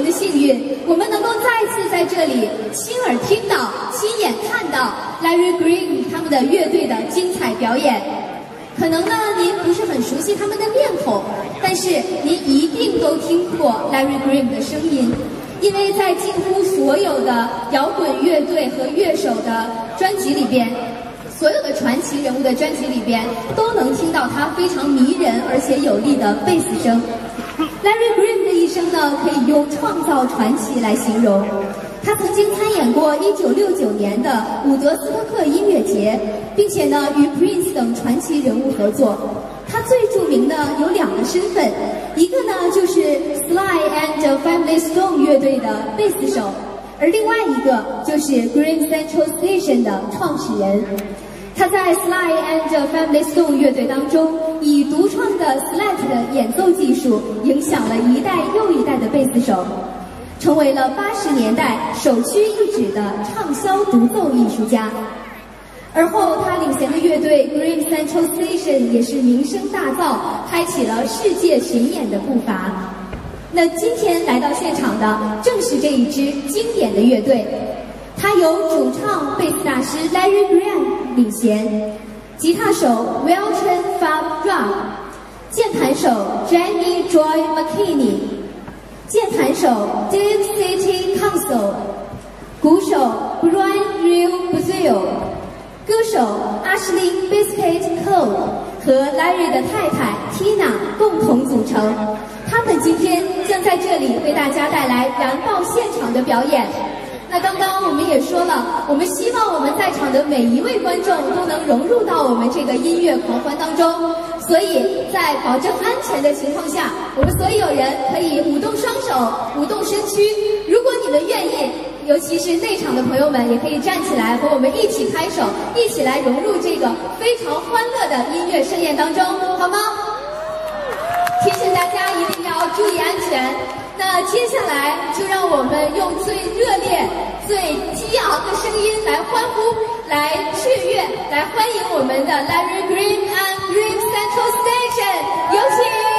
常的幸运，我们能够再次在这里亲耳听到、亲眼看到 Larry Green 他们的乐队的精彩表演。可能呢，您不是很熟悉他们的面孔，但是您一定都听过 Larry Green 的声音，因为在近乎所有的摇滚乐队和乐手的专辑里边，所有的传奇人物的专辑里边，都能听到他非常迷人而且有力的贝斯声。Larry Green 的一生呢，可以用创造传奇来形容。他曾经参演过1969年的伍德斯托克音乐节，并且呢与 Prince 等传奇人物合作。他最著名的有2个身份，一个呢就是 Sly and Family Stone 乐队的贝斯手，而另外一个就是 Grand Central Station 的创始人。他在 Sly and Family Stone 乐队当中，以独创的 slide 的演奏技术，影响了一代又一代的贝斯手，成为了80年代首屈一指的畅销独奏艺术家。而后他领衔的乐队 Grand Central Station 也是名声大噪，开启了世界巡演的步伐。那今天来到现场的正是这一支经典的乐队，它由主唱贝斯大师 Larry Green 领衔，吉他手 Wilton Fab Drum， 键盘手 Jamie Joy McKinney， 键盘手 Dave City Council， 鼓手 Brian Real Brazil， 歌手 Ashley Biscuit Cole 和 Larry 的太太 Tina 共同组成。他们今天将在这里为大家带来燃爆现场的表演。那刚刚我们也说了，我们希望我们在场的每一位观众都能融入到我们这个音乐狂欢当中，所以在保证安全的情况下，我们所有人可以舞动双手，舞动身躯。如果你们愿意，尤其是内场的朋友们，也可以站起来和我们一起拍手，一起来融入这个非常欢乐的音乐盛宴当中，好吗？提醒大家一定要注意安全。那接下来就让我们用最热烈、最激昂的声音来欢呼、来雀跃、来欢迎我们的 Larry Green and Grand Central Station， 有请。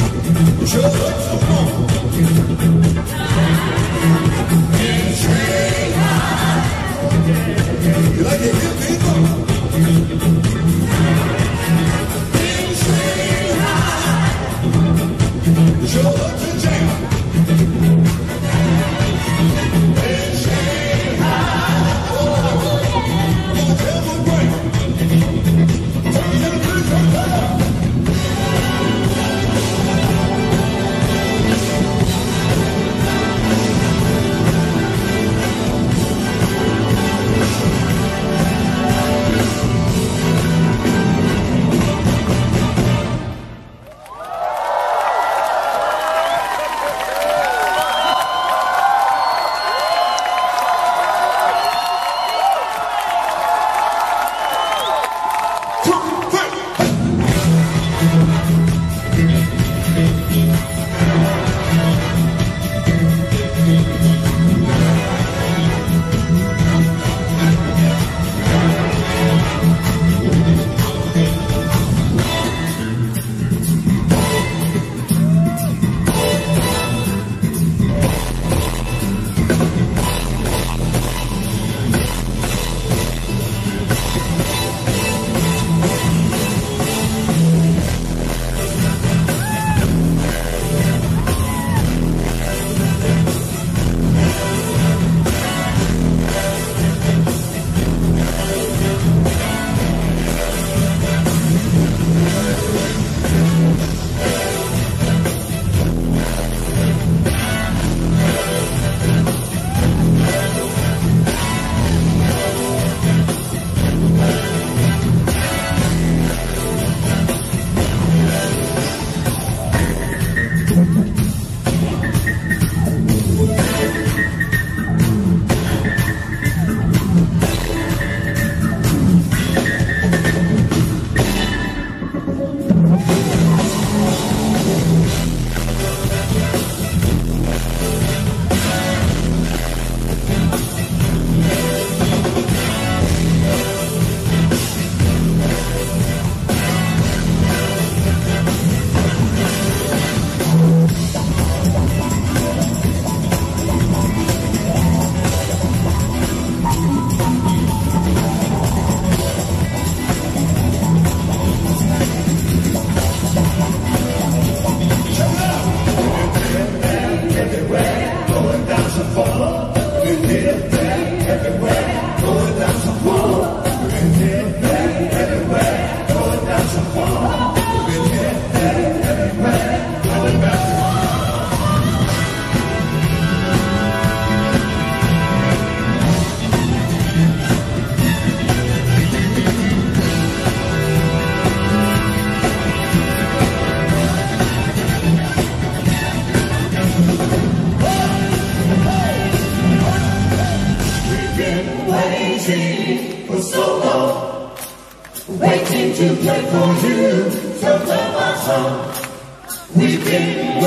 waiting to play for you some of our songs. We've been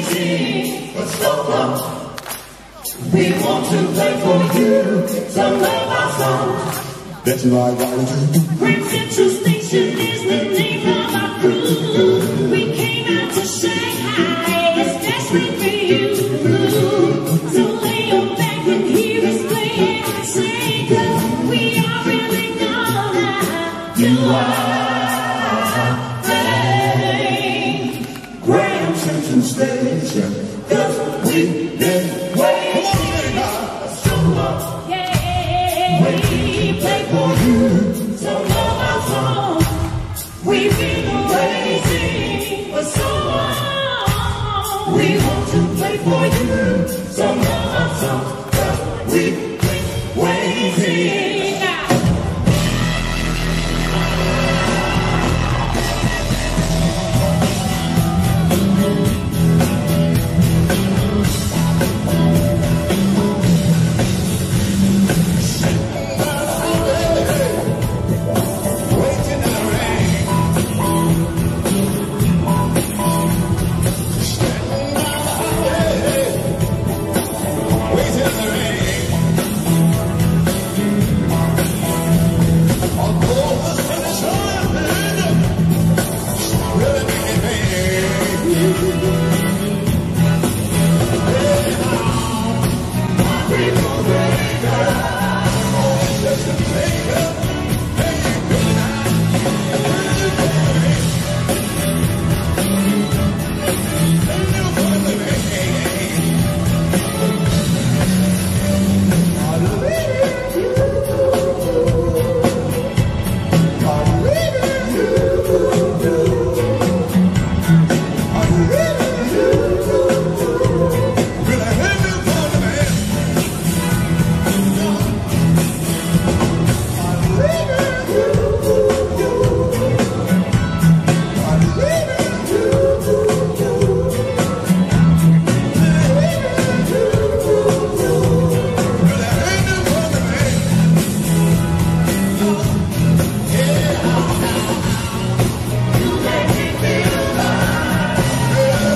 waiting for so long. We want to play for you some of our songs. That's right, Grand Central Station is the name of our crew. We came out to Shanghai, especially for you. So lay your back and hear us play and sing, 'cause we already know that you are playing Grand Central Station, 'cause we've been waiting so long. Yeah, we play for you some of our songs. We've been waiting for so long. We want to play for you some of our songs, 'cause we've been waiting now. Yeah.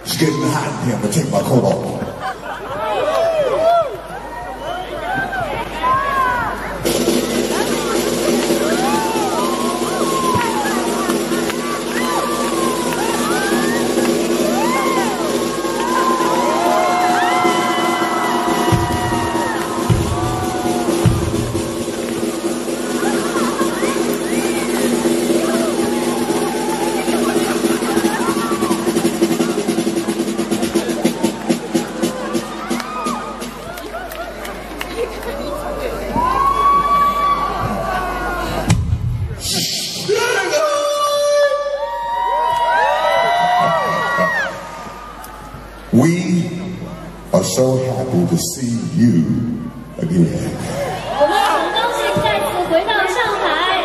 It's getting hot in here. I'm gonna take my coat off. We are so happy to see you again. 我们很高兴再次回到上海。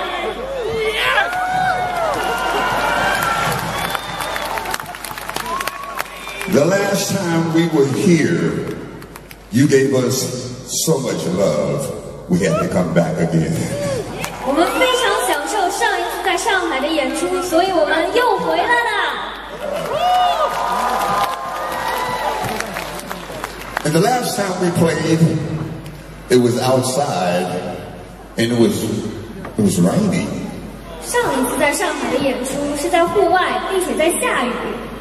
The last time we were here, you gave us so much love, we had to come back again. 我们非常享受上一次在上海的演出，所以我们又回来了。 And the last time we played, it was outside, and it was raining. 上一次在上海的演出是在户外，并且在下雨，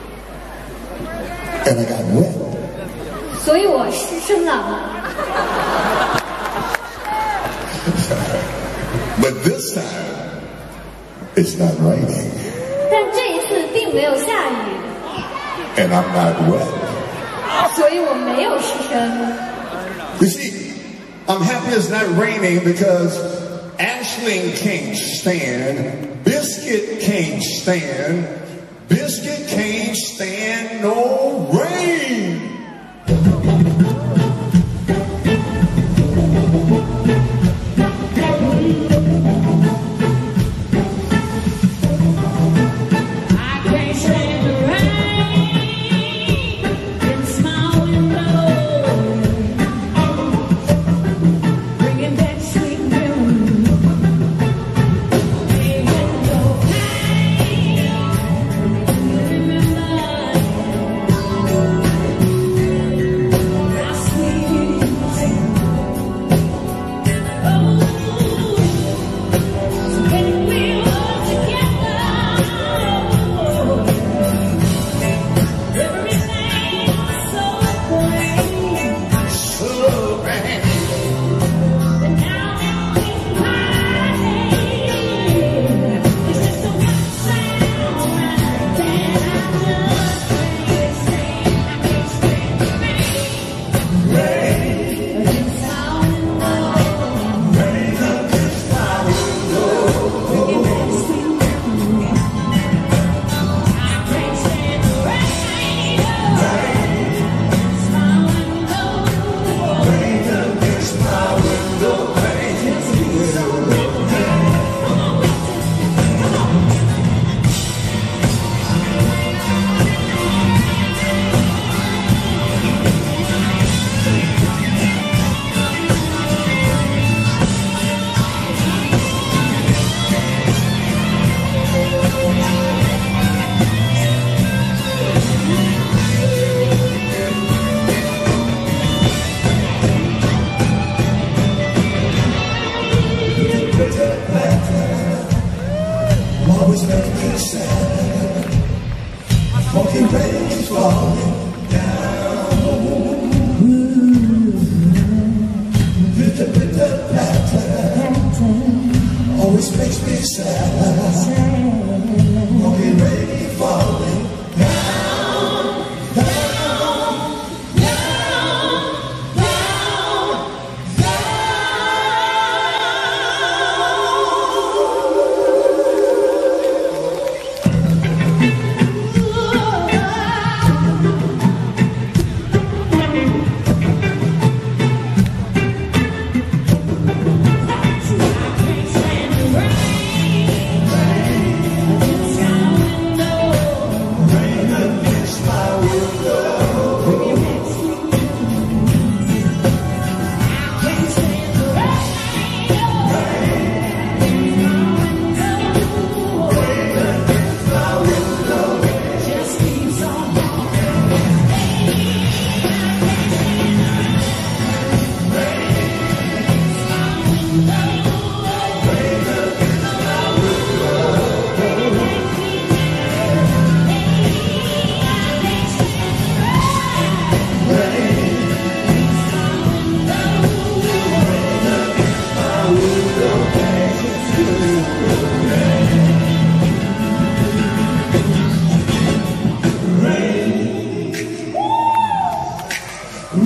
And I got wet. 所以我失声了。 But this time, it's not raining, 但这一次并没有下雨， and I'm not wet. 所以我没有失声。 You see, I'm happy it's not raining because Ashling can't stand, Biscuit can't stand, Biscuit can't stand no rain. Always make me sad. Funky rain's falling down. Pitter, pitter, patter. Always makes me sad. Funky rain falling down, down, down, down, down.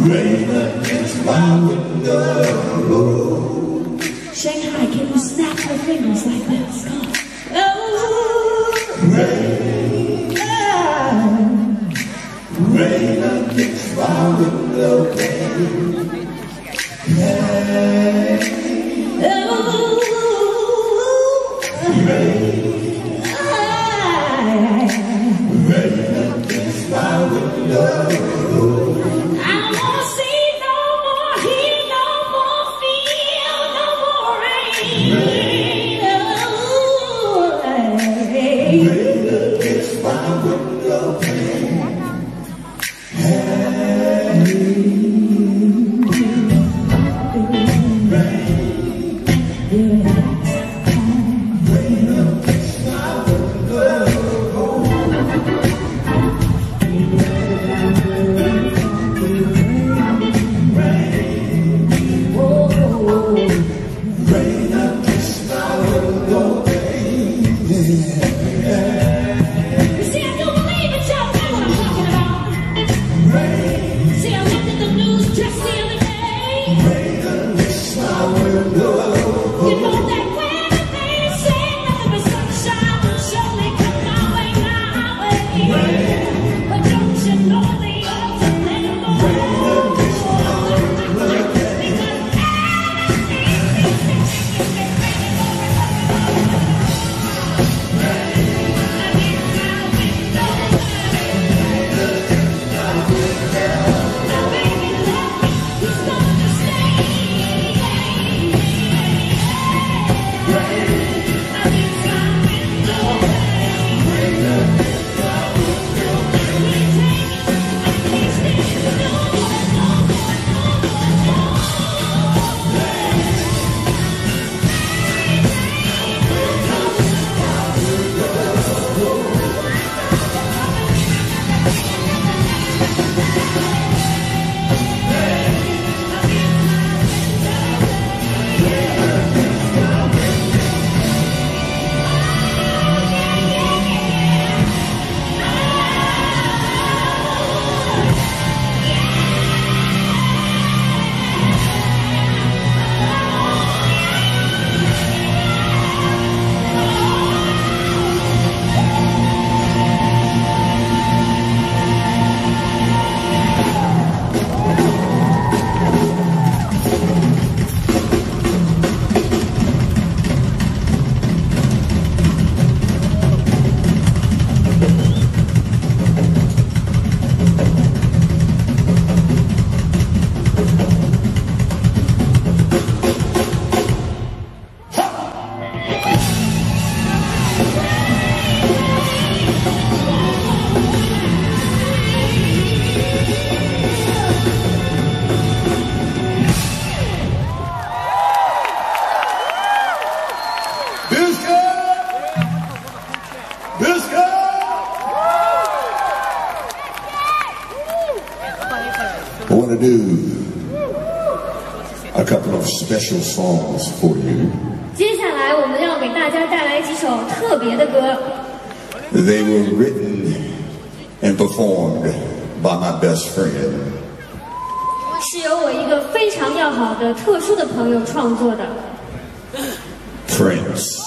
Rain against my window. Shanghai, can you snap your fingers like this? Come on. Oh, Rain, rain against my window. Rain against my window. I don't wanna see no more, hear no more, feel no more rain. Rain against my window. I want to do a couple of special songs for you. 接下来我们要给大家带来几首特别的歌。 They were written and performed by my best friend. 是由我一个非常要好的特殊的朋友创作的。 Prince.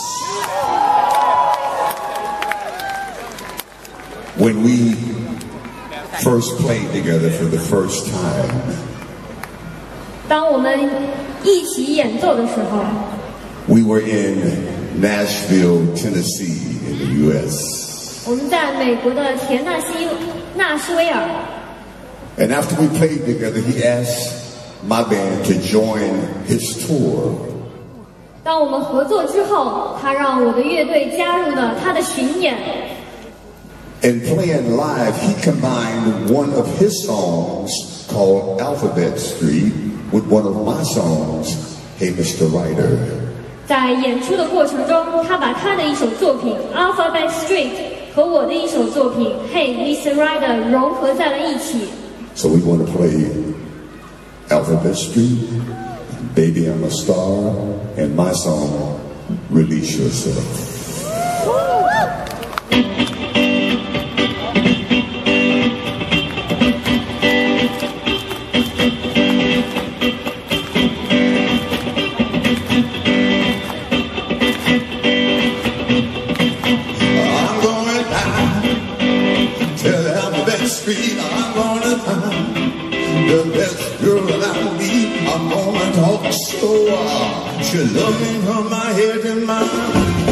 When we first played together for the first time, 当我们一起演奏的时候， we were in Nashville, Tennessee, in the U.S. 我们在美国的田纳西纳什维尔。 And after we played together, he asked my band to join his tour. 当我们合作之后，他让我的乐队加入了他的巡演。 And playing live, he combined one of his songs called Alphabet Street with one of my songs, Hey Mr. Writer. 在演出的过程中，他把他的一首作品《Alphabet Street》和我的一首作品《Hey Mr. Writer》融合在了一起。 So we want to play Alphabet Street, Baby I'm a Star, and my song, Release Yourself. Alphabet Street, I'm gonna find the best girl I meet. I'm gonna talk so she'll love me from my head to my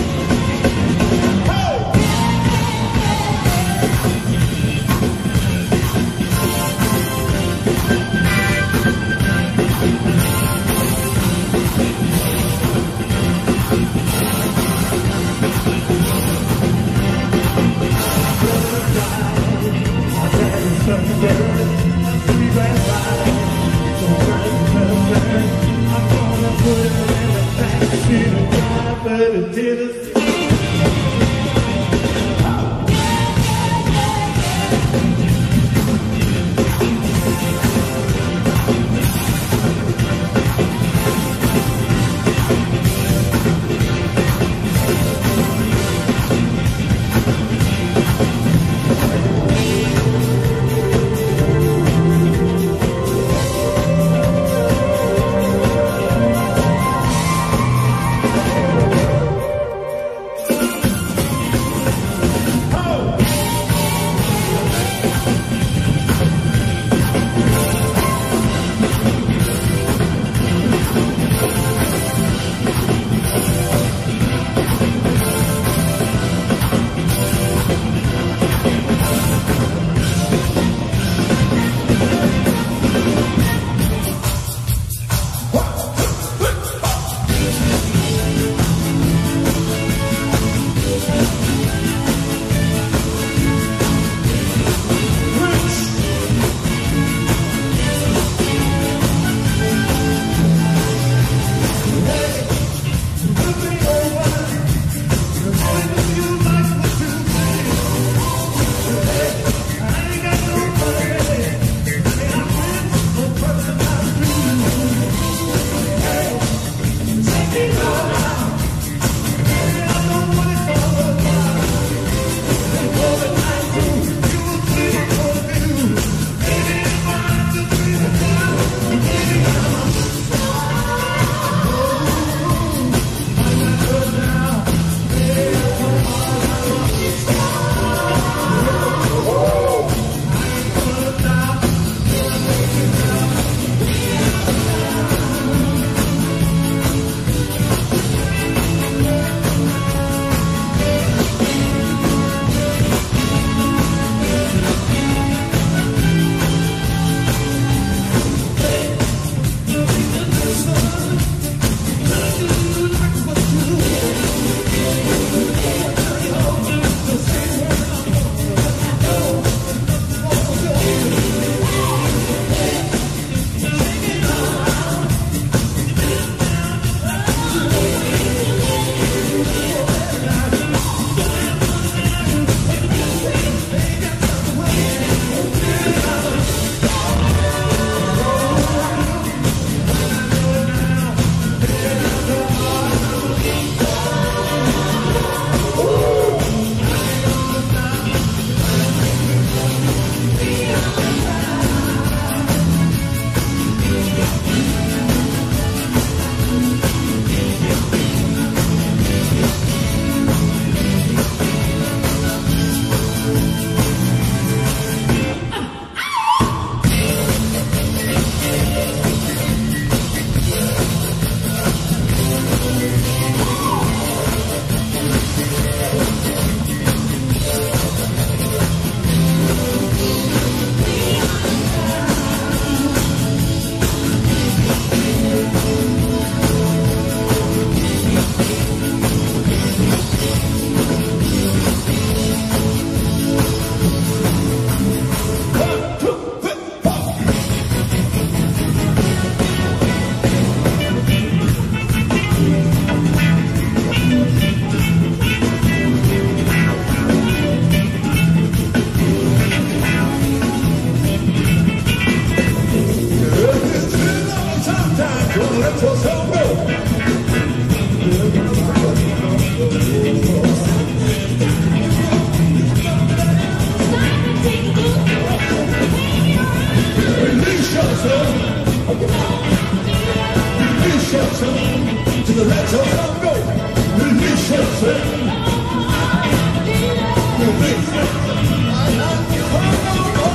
Release yourself.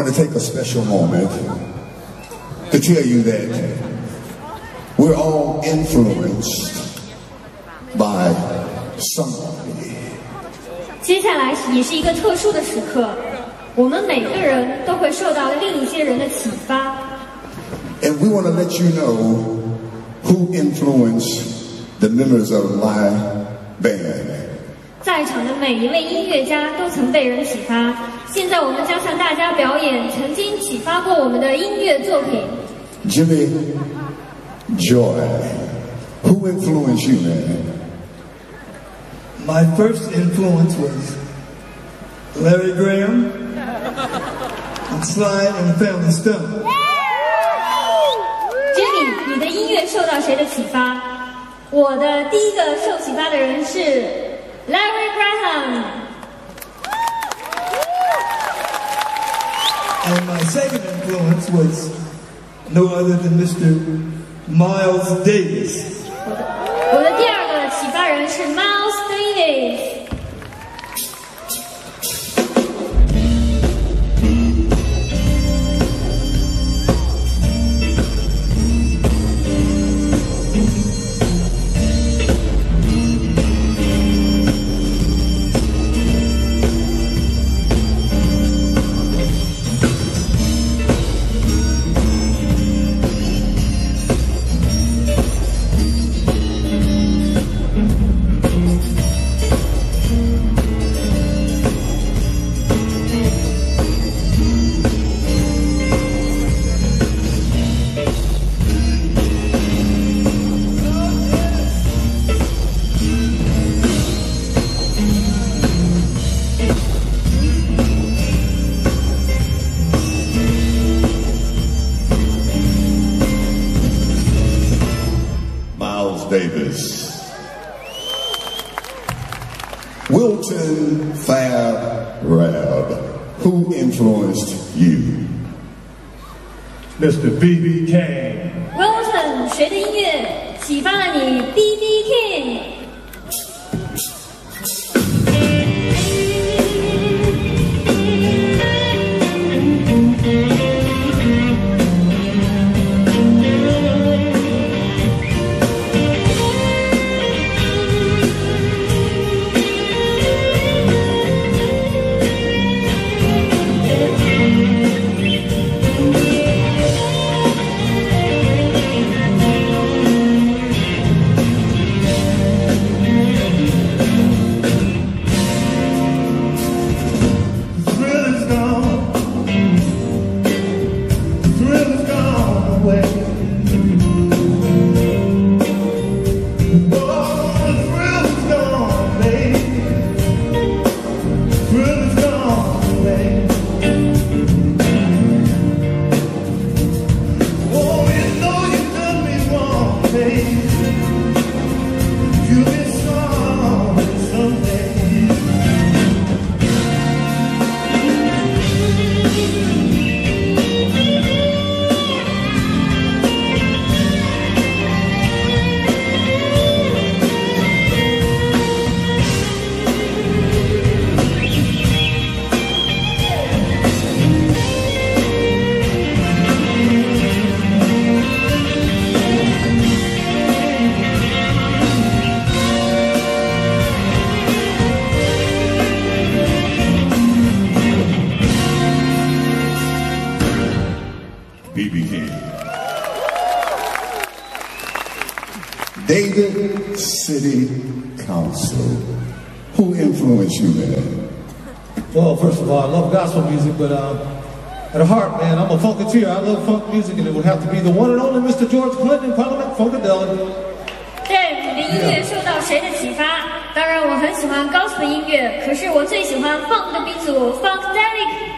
to take a special moment to tell you that we're all influenced by somebody. 接下来也是一个特殊的时刻，我们每个人都会受到另一些人的启发。 And we want to let you know who influenced the members of my band. 在场的每一位音乐家都曾被人启发。现在我们将向大家表演曾经启发过我们的音乐作品。 Jimmy Joy, who influenced you, man? My first influence was Larry Graham and Sly and the Family Stone. Jimmy， 你的音乐受到谁的启发？我的第一个受启发的人是 Larry Graham。 And my second influence was no other than Mr. Miles Davis. 我的第二个启发人是 Miles Davis。 Davis. Wilton Fab Rab, who influenced you? Mr. B.B. King. Wilton， 谁的音乐启发了你 ？B.B. King。 B.B. King. David City Council. Who influenced you, man? Well, first of all, I love gospel music, but at heart, man, I'm a funketeer. I love funk music, and it would have to be the one and only Mr. George Clinton, Parliament Funkadelic. 对，你的音乐受到谁的启发？当然，我很喜欢 gospel 音乐，可是我最喜欢 funk 的鼻祖 Funkadelic。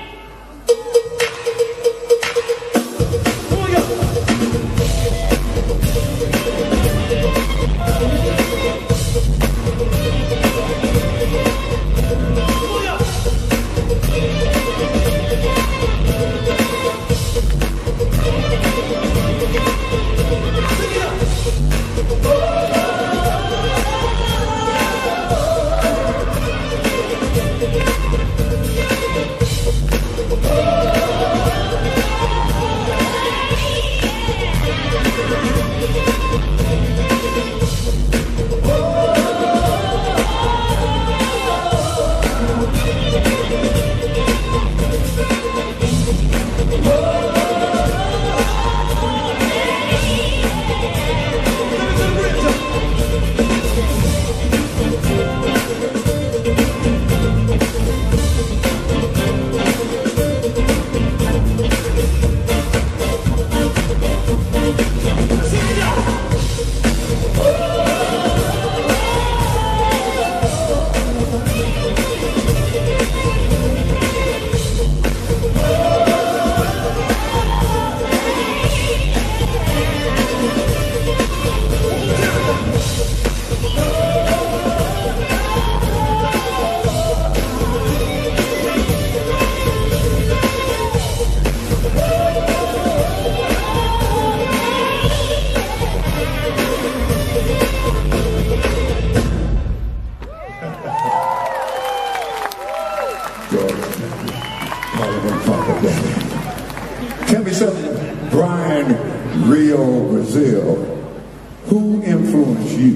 Tell me something, Brian Rio Brazil. Who influenced you?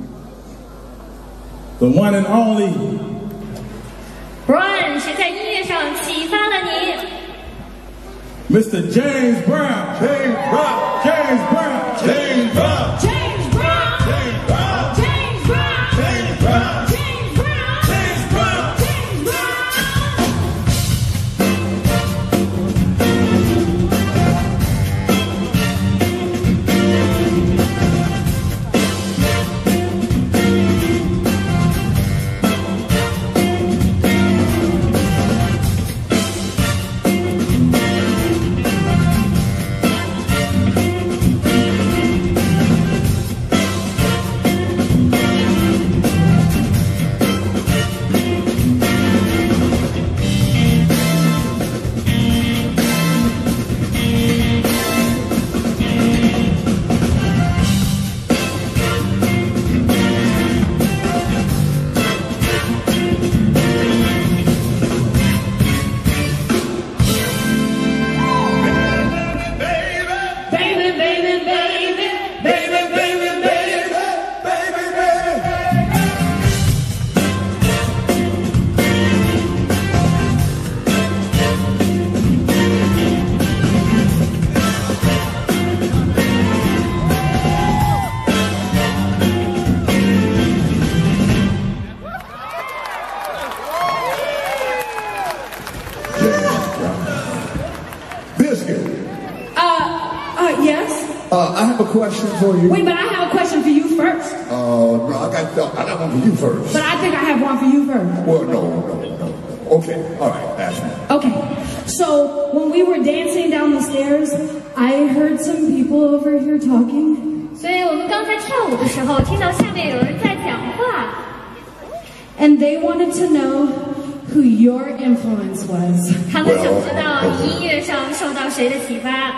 The one and only Brian 谁在音乐上启发了你？ Mr. James Brown. James Brown. James Brown. James Brown. James Brown. James Brown. James Brown. James Brown. James Brown. James Brown. James Brown. I have a question for you. Wait, but I have a question for you first. No, I got one for you first. But I think I have one for you first. Well, no. Okay, all right, ask me. Okay, so when we were dancing down the stairs, I heard some people over here talking. 所以我们刚才跳舞的时候，听到下面有人在讲话。 And they wanted to know who your influence was. 他们想知道音乐上受到谁的启发。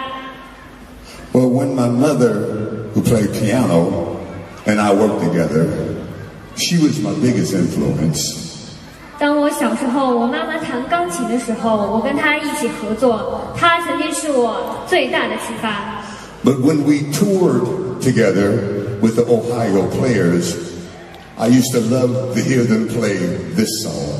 Well, when my mother, who played piano, and I worked together, she was my biggest influence. 当我小时候，我妈妈弹钢琴的时候，我跟她一起合作，她曾经是我最大的启发。 But when we toured together with the Ohio Players, I used to love to hear them play this song.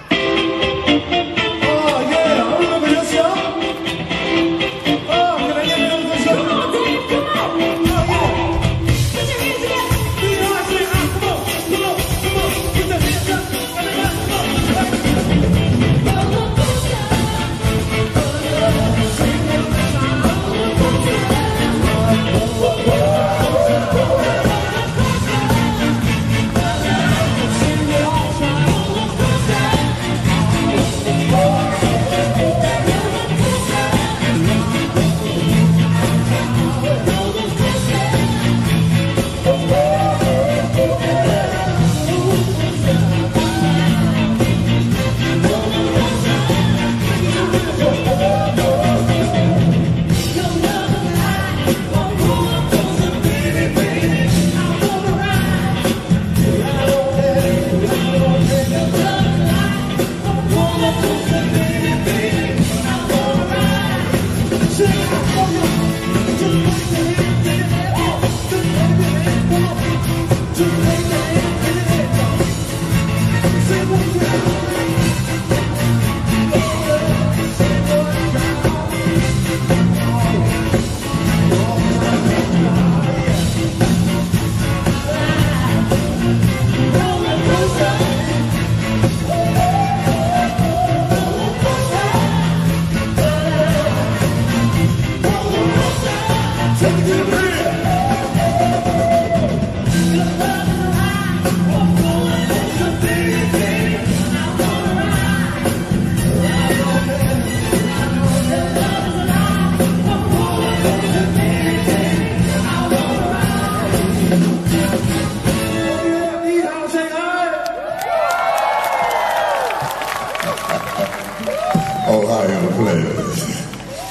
Ohio Players.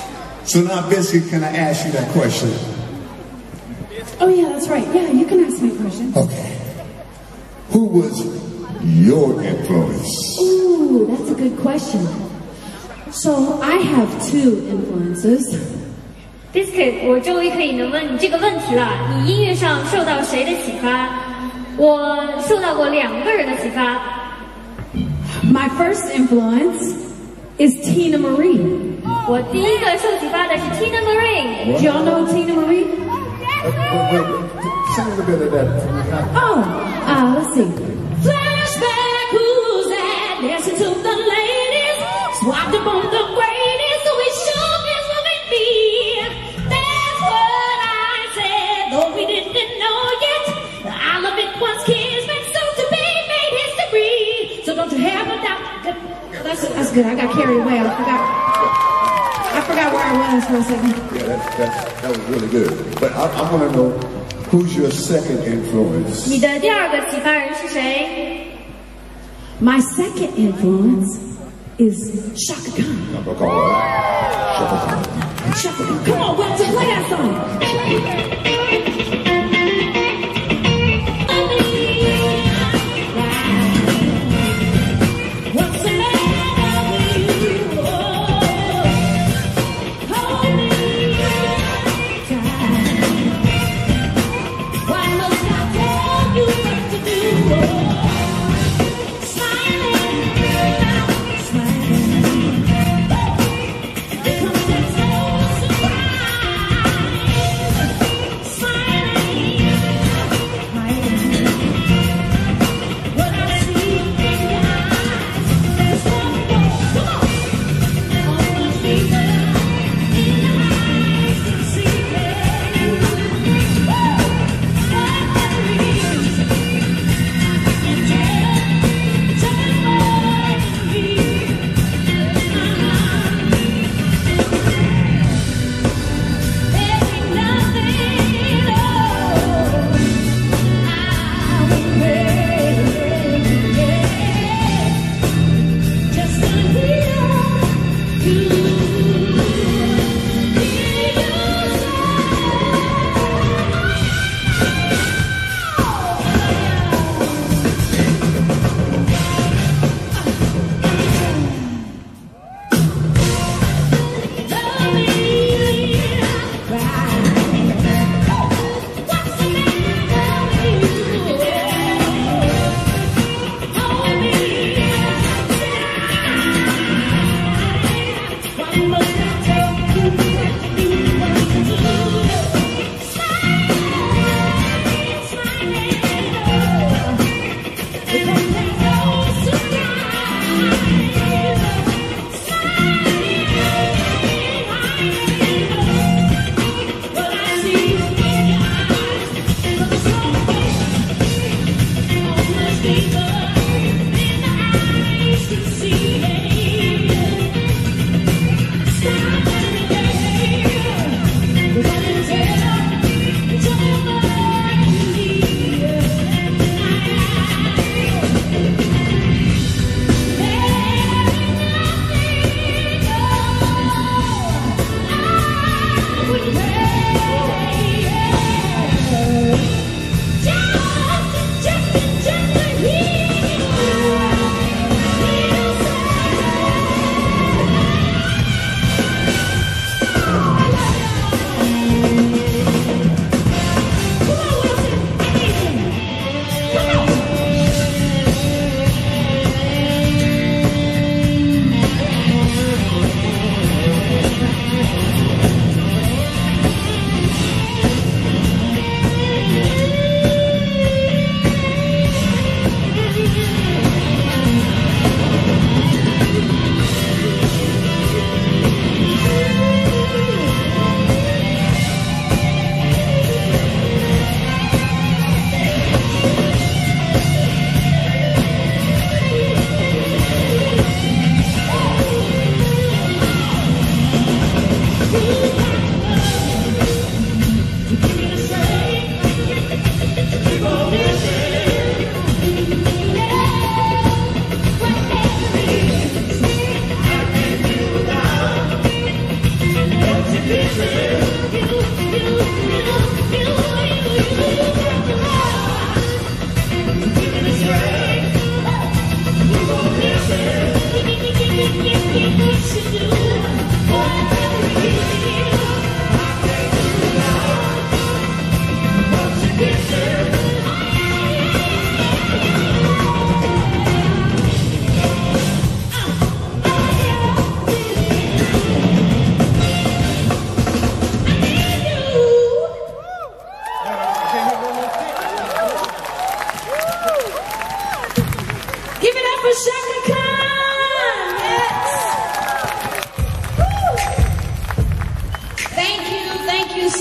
So now, Biscuit, can I ask you that question? Oh yeah, that's right. Yeah, you can ask me a question. Okay. Who was your influence? Ooh, that's a good question. So I have two influences. Biscuit， 我终于可以能问你这个问题了。你音乐上受到谁的启发？我受到过2个人的启发。 My first influence is Tina Marie. 我第一个受启发的是 Tina Marie。 Do y'all know Tina Marie? Sing a bit of that. Oh, let's see. Flashback, who's that? Dancing to the ladies, swapped up on the greatest, so it sure is loving me. That's what I said, though we didn't know yet. I love it once kids meant so to be made history. So don't you have a doubt. That's good. I got carried away. I forgot where I was for a second. Yeah, that was really good. But I want to know, who's your second influence? 你的第2个启发人是谁？ My second influence is Shaka Khan. Shaka Khan. Shaka Khan. Come on, Will, play that song.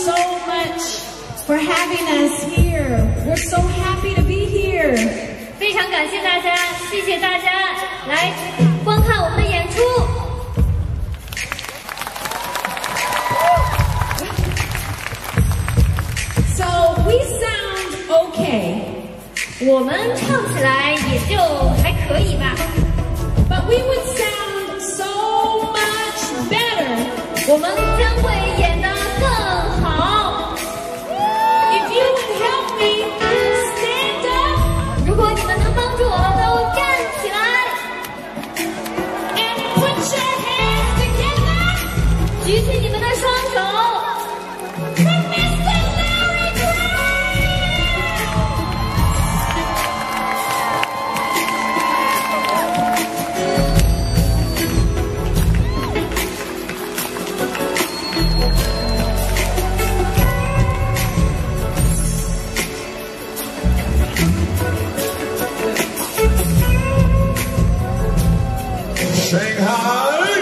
so much for having us here. We're so happy to be here. 非常感谢大家，谢谢大家来观看我们的演出。 So we sound okay. 我们唱起来也就还可以吧。 But we would sound so much better. 我们将会演得更好。 If you would help me stand up. 如果你们能帮助我，都站起来 And put your hands together. 举起你们的双手。 For Mr. Larry Graham. Shanghai.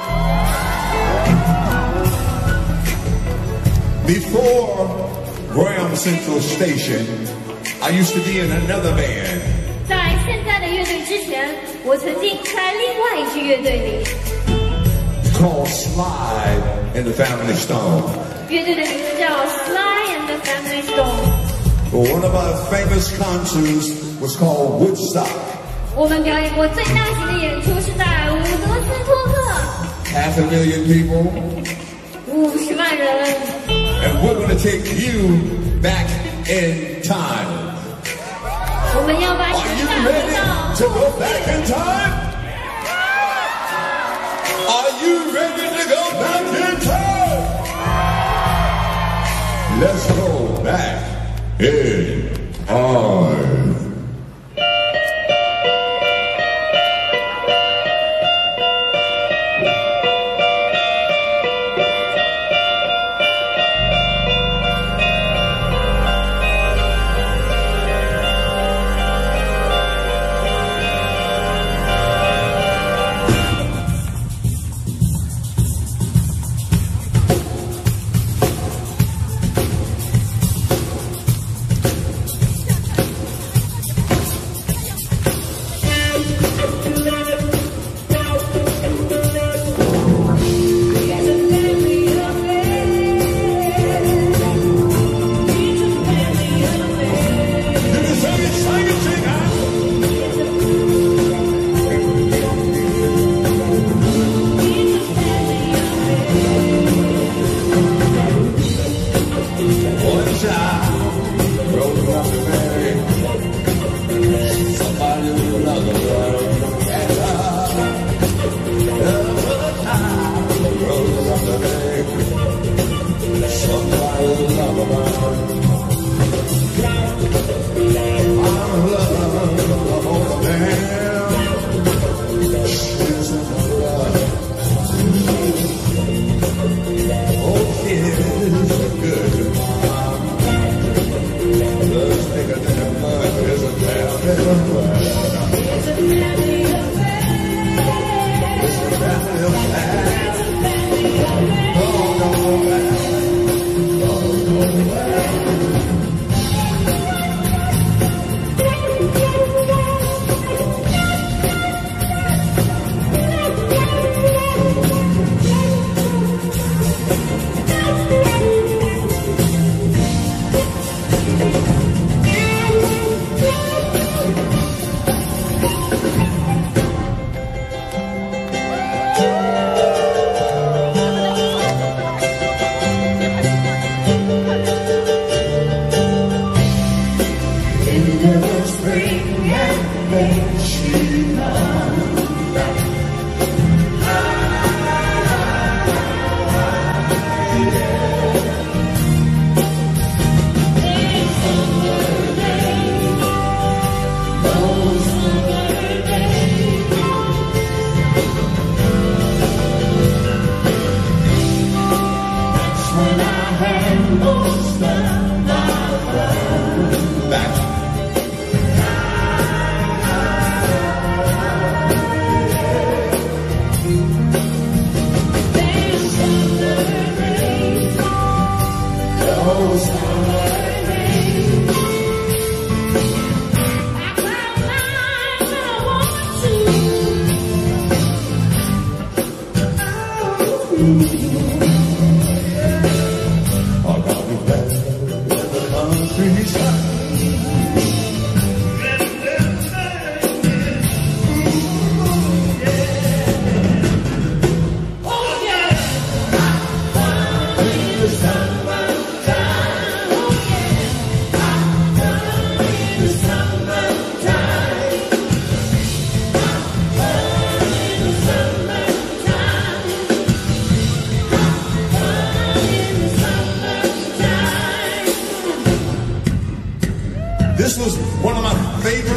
Before Graham Central Station, I used to be in another band. 在现在的乐队之前，我曾经在另外一支乐队里， It's called Slide and the Family Stone. 乐队的名字叫 Sly and the Family Stone。 But one of our famous concerts was called Woodstock. 我们表演过最大型的演出是在伍德斯托克， 500,000 people. 50万人。 And we're going to take you back in time. 我们要把 Are 你 you 带回 ready 到 to go back in time? Are you ready to go back in time? Let's go back in time.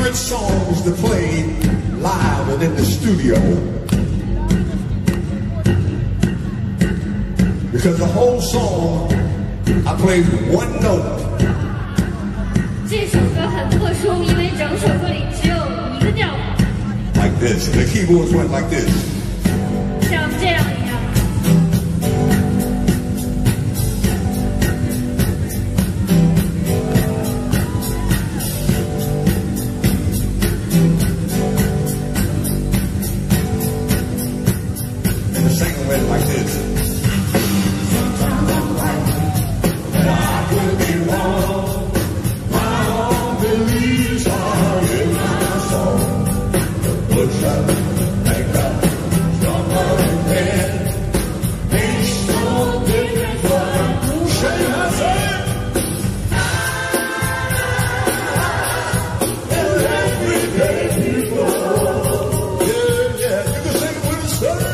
good songs to play live and in the studio. Because the whole song, I played one note. 这首歌很特殊，因为整首歌里只有一个调。 Like this. The keyboards went like this. 像这样一样。 And the singer went like this. Sometimes I'm right, and I could be wrong. My own beliefs are in my soul. The push up, make up, stronger than makes no difference what I do. Say I said. And every day people, yeah, yeah, you can sing it with a story.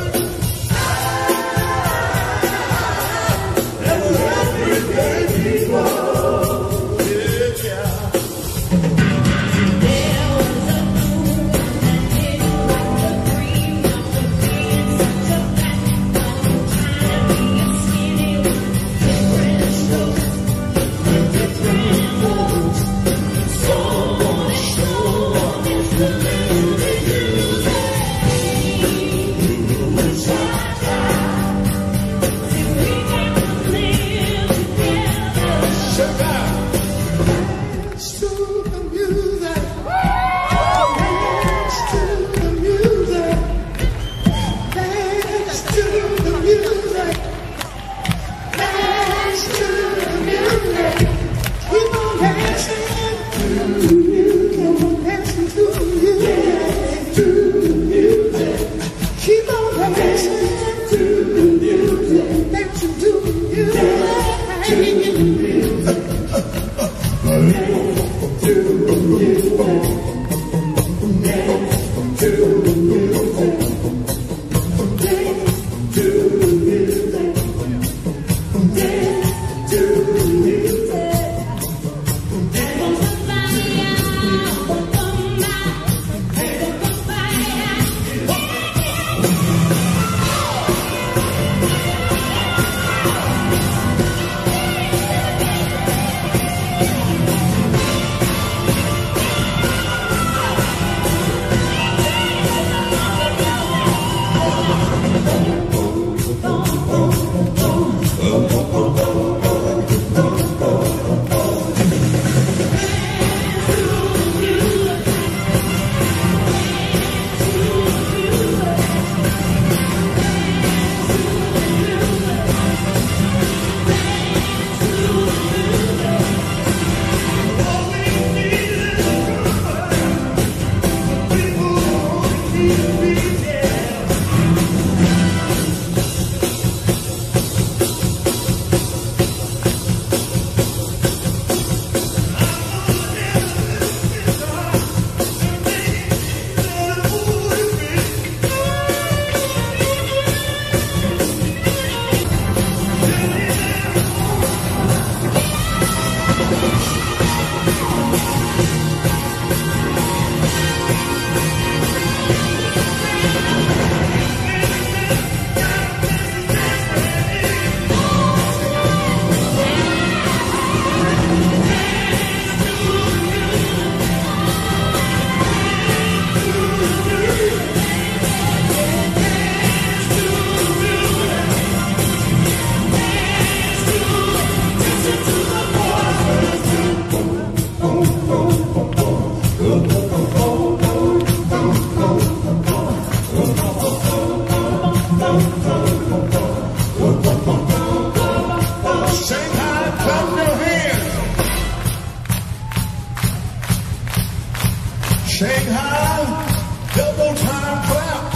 Shanghai, double time clap.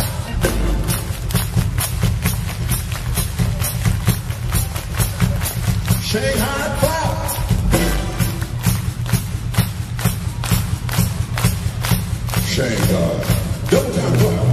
Shanghai clap. Shanghai, double time clap.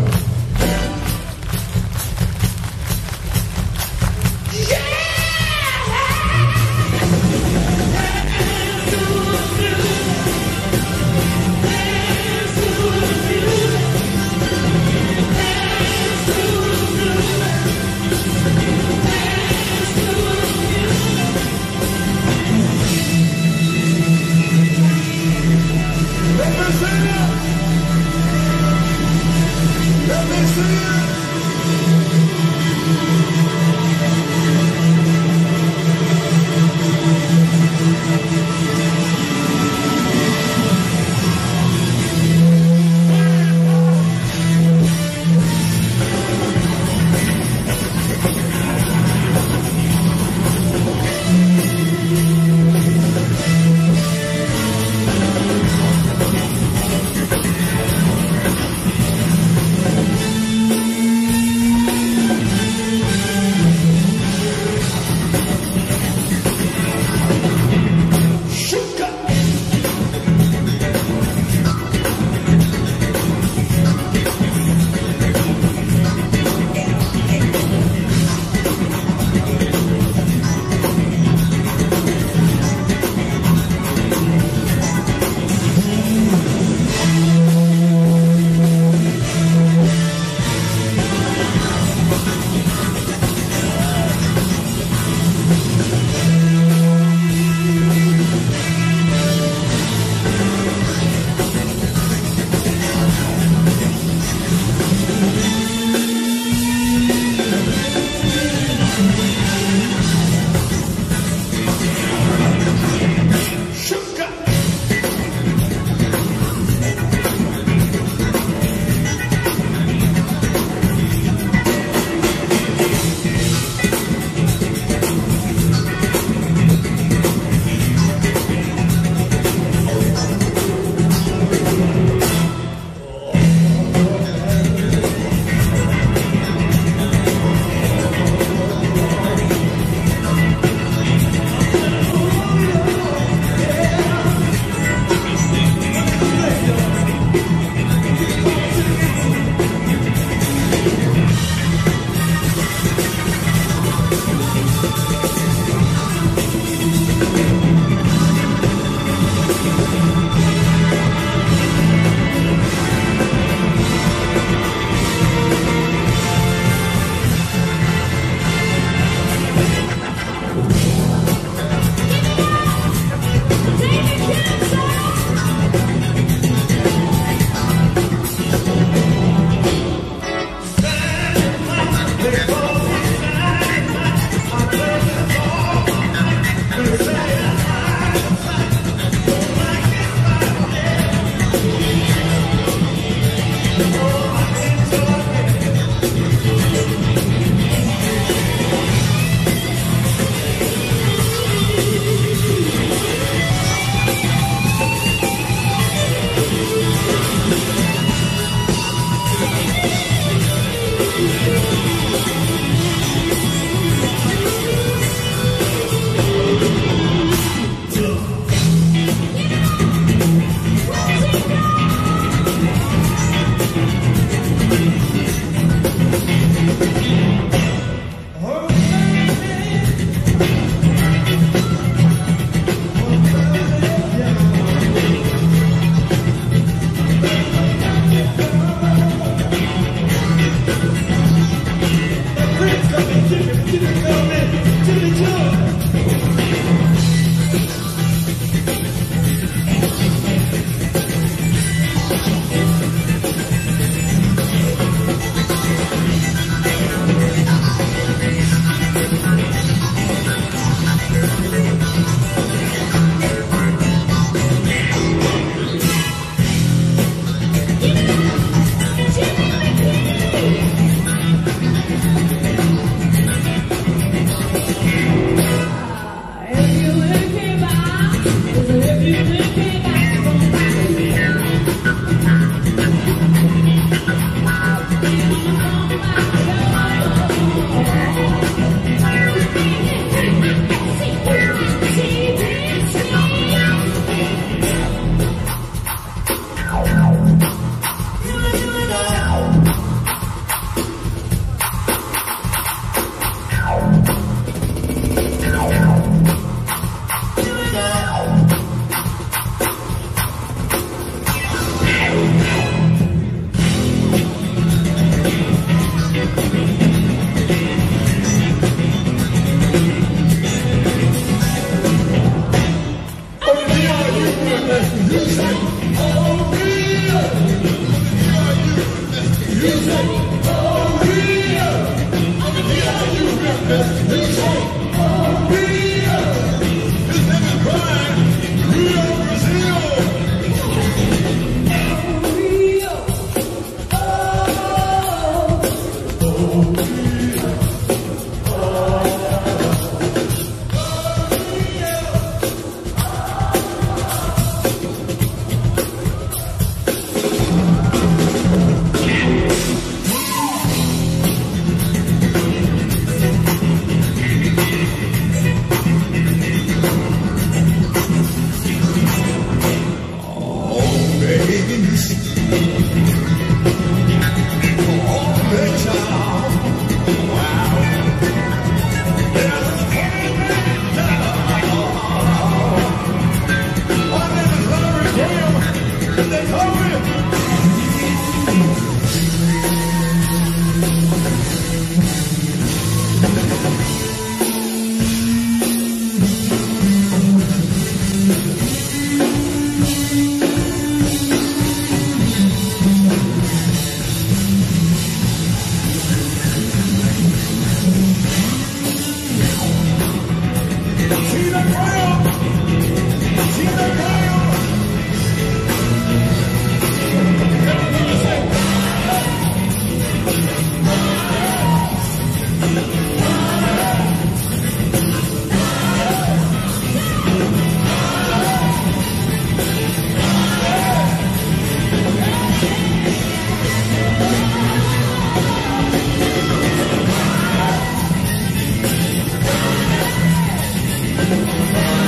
Bye.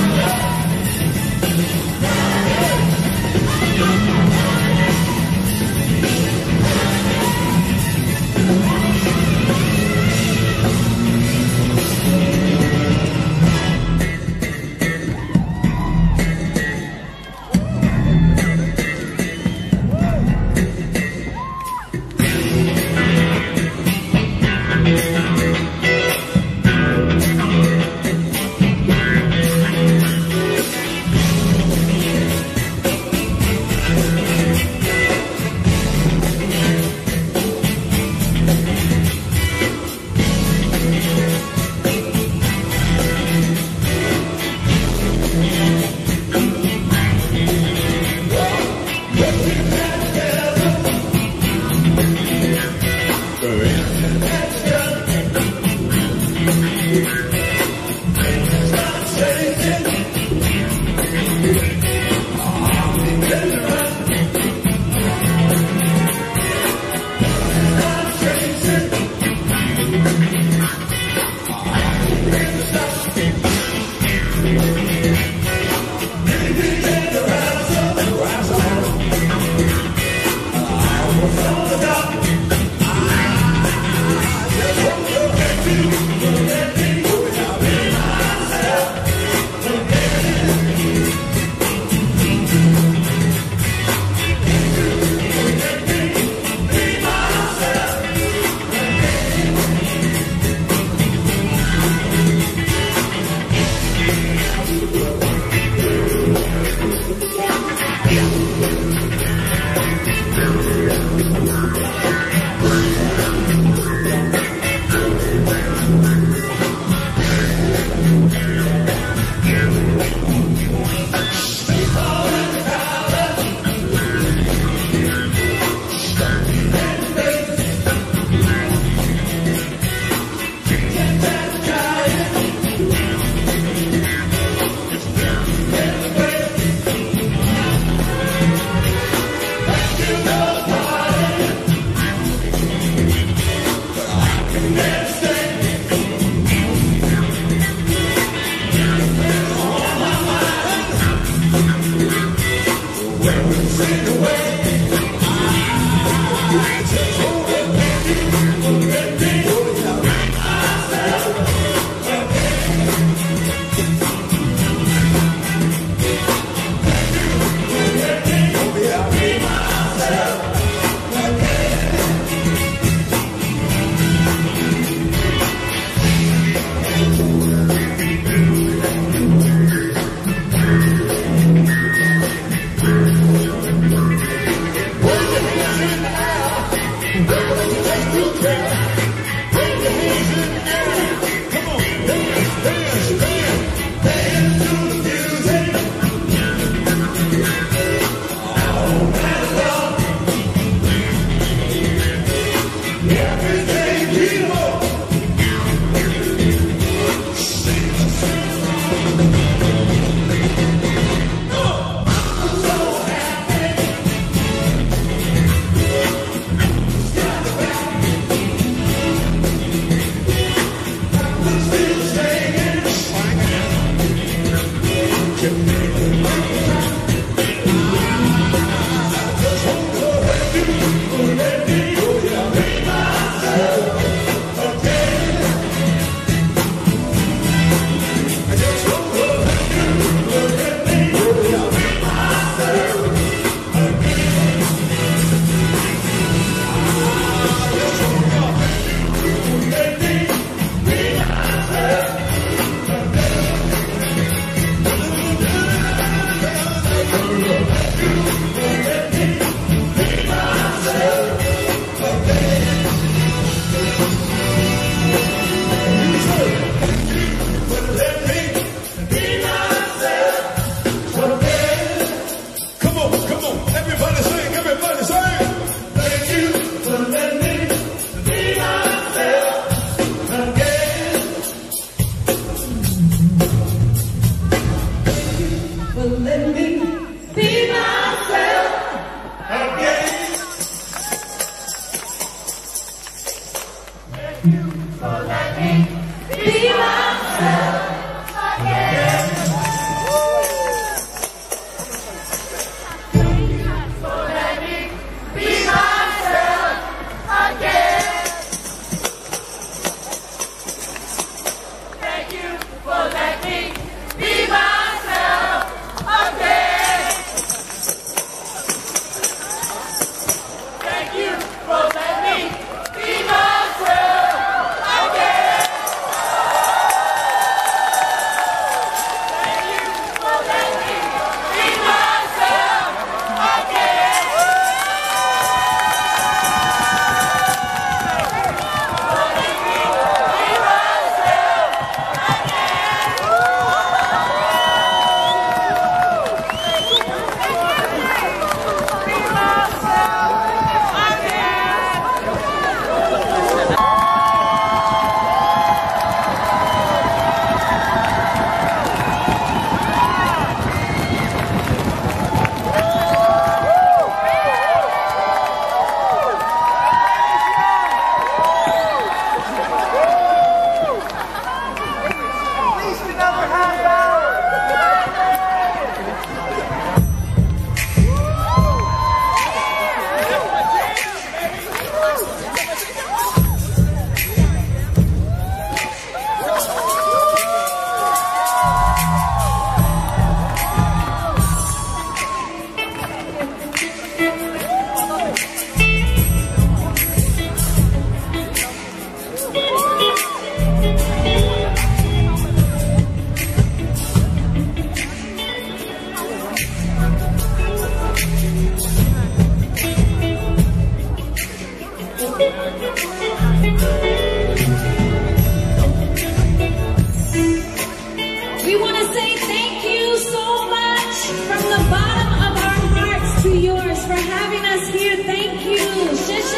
for having us here. Thank you. 谢谢。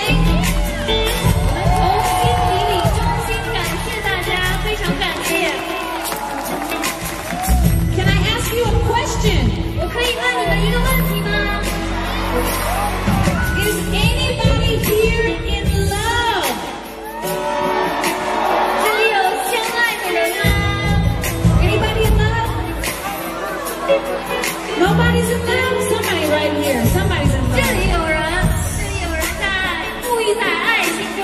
我们从心底里衷心感谢大家，非常感谢。 Can I ask you a question? 我可以问你们一个问题吗？ Is anybody here in love? 这里有相爱的人吗？ Anybody in love? Nobody's in love? Somebody right here. Somebody's in 这 love. 里有人在沐浴在爱情中。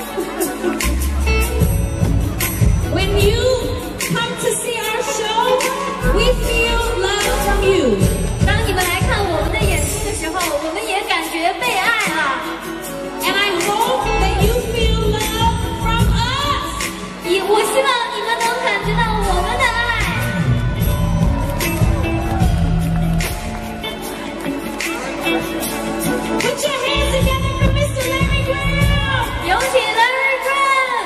When you come to see our show, we feel love from you. 当你们来看我们的演出的时候，我们也感觉被爱了。 And I hope that you feel love from us. 我希望你们能感觉到我们的爱。 Put your hands together for Mr. Larry Graham. 有请 Larry Graham。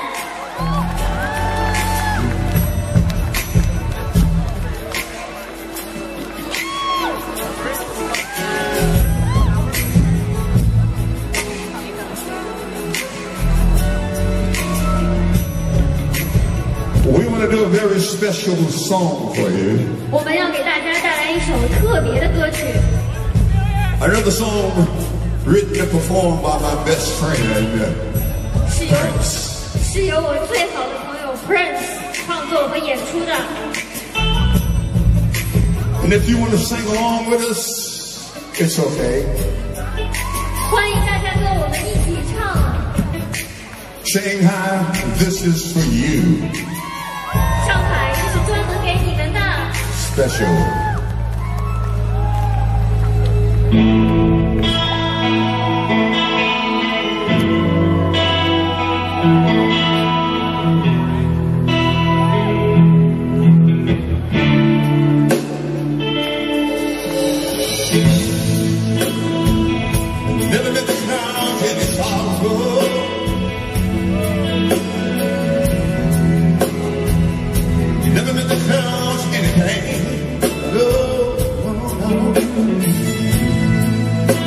We want to do a very special song for you. 我们要给大家带来一首特别的歌曲， Another song written and performed by my best friend, 是由我最好的朋友 Prince 创作和演出的。 And if you want to sing along with us, it's okay. 欢迎大家跟我们一起唱。 Shanghai, this is for you. 上海这是专门给你们的。 Special. Never met the crowd any sorrow. Never met the crowd any pain. No, no, no.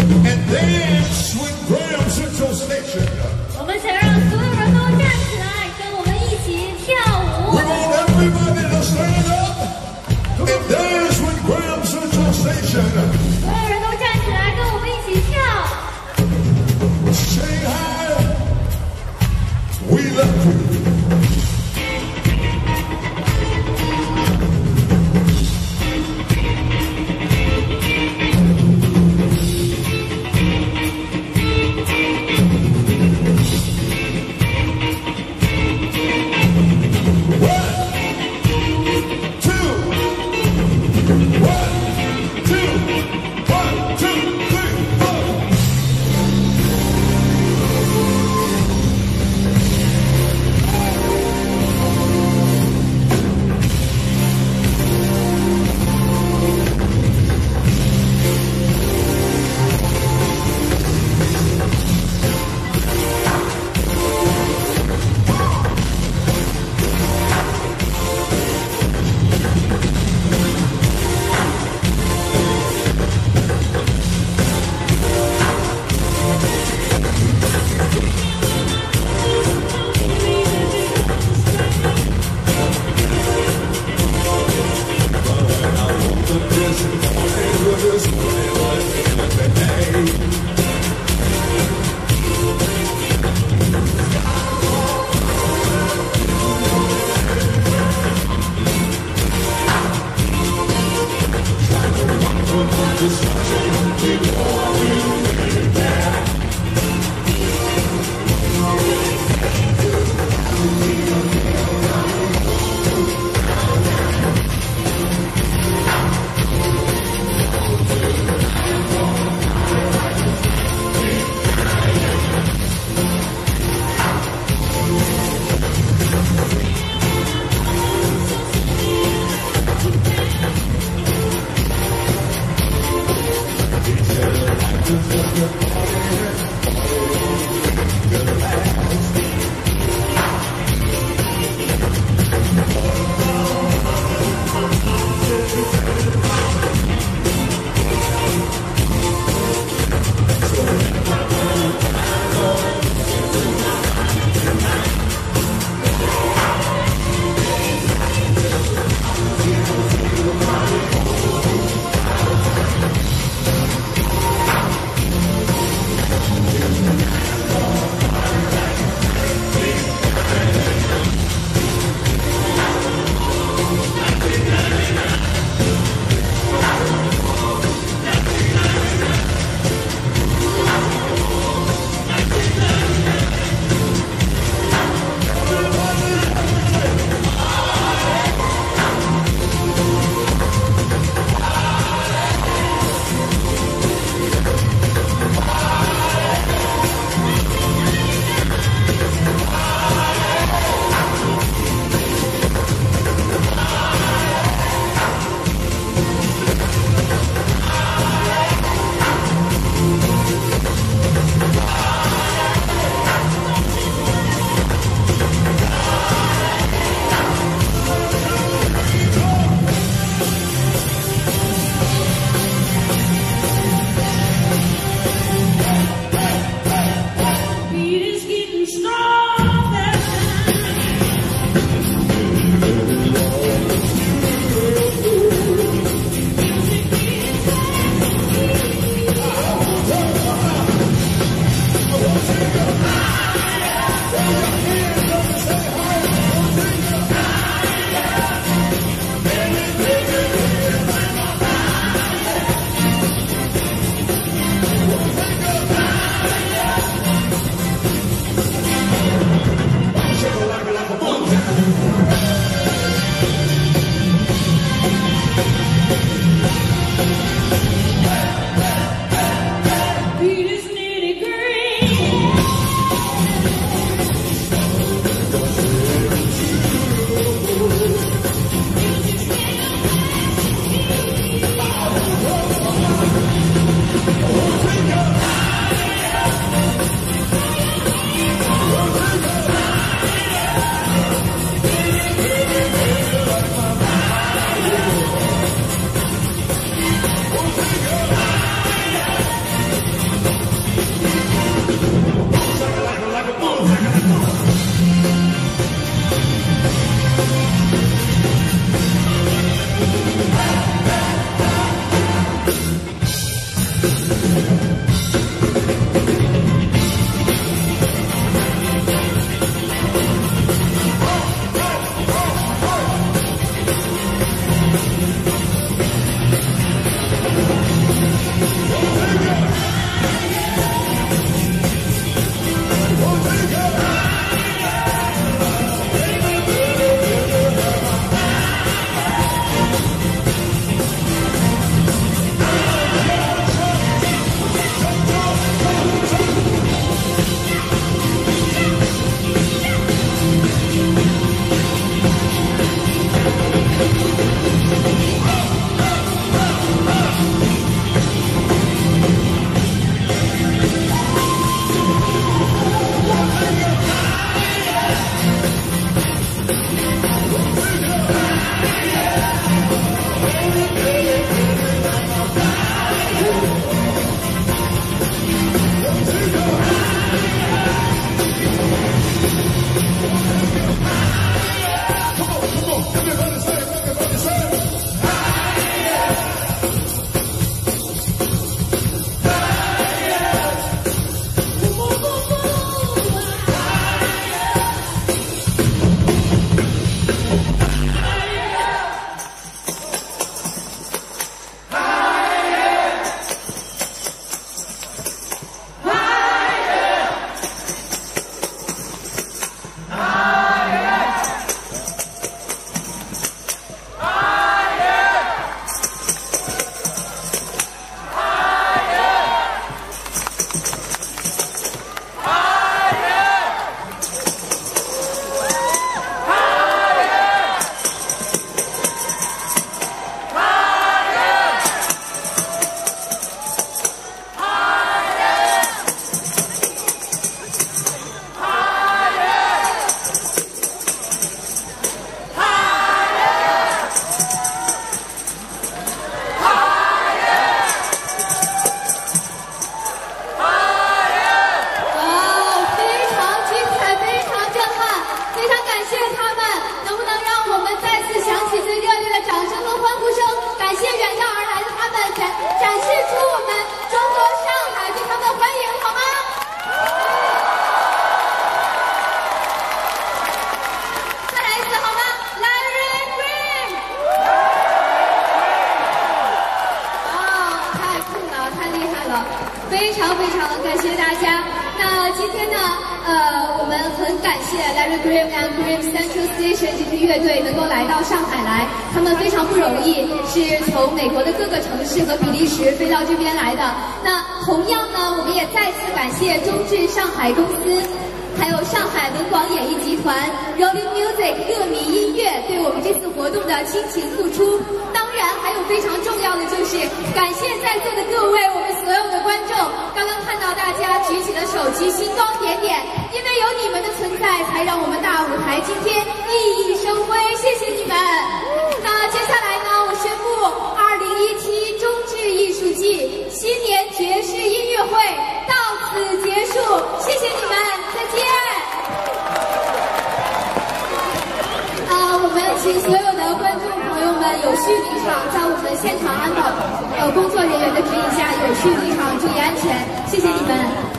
and dance with Graham Central Station. 我们想让所有人都站起来，跟我们一起跳 We 舞。 want everybody to stand up and dance with Graham Central Station. 所有人都站起来，跟我们一起跳。 Shanghai, we love you. 常感谢大家。那今天呢，我们很感谢 Larry Graham and Graham Central Station 这支乐队能够来到上海来，他们非常不容易，是从美国的各个城市和比利时飞到这边来的。那同样呢，我们也再次感谢中智上海公司。还有上海文广演艺集团 Rolling Music 乐迷音乐对我们这次活动的倾情付出，当然还有非常重要的就是感谢在座的各位我们所有的观众。刚刚看到大家举起了手机，星光点点，因为有你们的存在，才让我们大舞台今天熠熠生辉，谢谢你们。那接下来呢，我宣布2017中智艺术季新年爵士音乐会到此结束，谢谢你们，再见。我们请所有的观众朋友们有序离场，在我们现场安保工作人员的指引下有序离场，注意安全，谢谢你们。